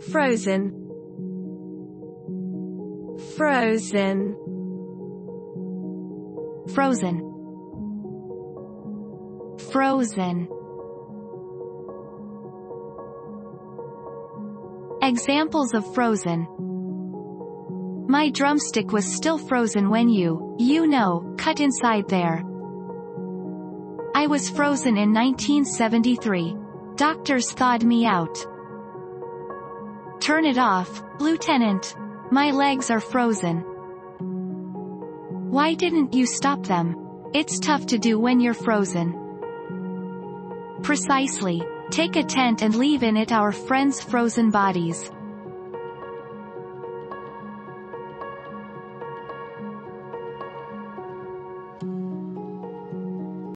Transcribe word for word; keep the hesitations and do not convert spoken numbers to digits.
Frozen. Frozen. Frozen. Frozen. Examples of frozen. My drumstick was still frozen when you, you know, cut inside there. I was frozen in nineteen seventy-three. Doctors thawed me out. Turn it off, Lieutenant. My legs are frozen. Why didn't you stop them? It's tough to do when you're frozen. Precisely. Take a tent and leave in it our friends' frozen bodies.